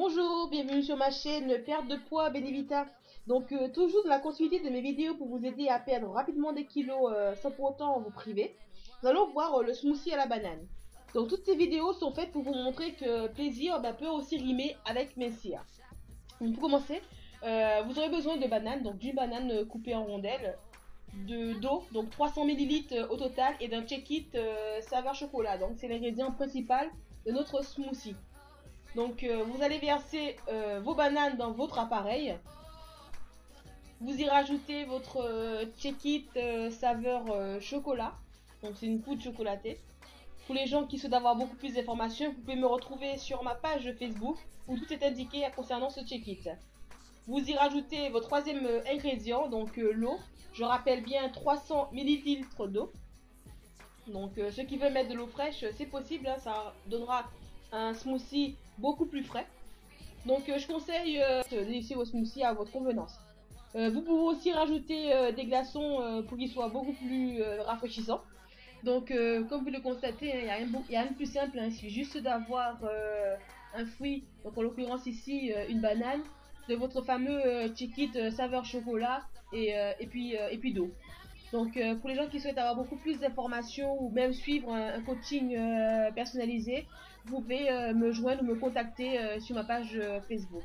Bonjour, bienvenue sur ma chaîne Perte de poids Benevita. Donc toujours dans la continuité de mes vidéos pour vous aider à perdre rapidement des kilos sans pour autant vous priver. Nous allons voir le smoothie à la banane. Donc toutes ces vidéos sont faites pour vous montrer que plaisir peut aussi rimer avec mincir. Donc pour commencer, vous aurez besoin de bananes, donc d'une banane coupée en rondelles, d'eau, donc 300 ml au total, et d'un check-it saveur chocolat. Donc c'est l'ingrédient principal de notre smoothie. Donc vous allez verser vos bananes dans votre appareil. Vous y rajoutez votre check-it saveur chocolat. Donc c'est une poudre chocolatée. Pour les gens qui souhaitent avoir beaucoup plus d'informations, vous pouvez me retrouver sur ma page Facebook où tout est indiqué concernant ce check-it. Vous y rajoutez votre troisième ingrédient, donc l'eau. Je rappelle bien 300 ml d'eau. Donc ceux qui veulent mettre de l'eau fraîche, c'est possible, hein, ça donnera un smoothie beaucoup plus frais. Donc je conseille de laisser vos smoothies à votre convenance. Vous pouvez aussi rajouter des glaçons pour qu'ils soient beaucoup plus rafraîchissants. Donc comme vous le constatez, il y a rien de plus simple, hein, il suffit juste d'avoir un fruit, donc en l'occurrence ici une banane, de votre fameux check-it saveur chocolat et puis d'eau. Donc pour les gens qui souhaitent avoir beaucoup plus d'informations ou même suivre un coaching personnalisé, vous pouvez me joindre ou me contacter sur ma page Facebook.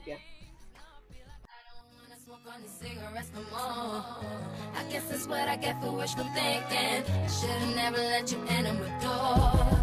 On these cigarettes no more. I guess that's what I get for wishful thinking. I should've never let you in my door.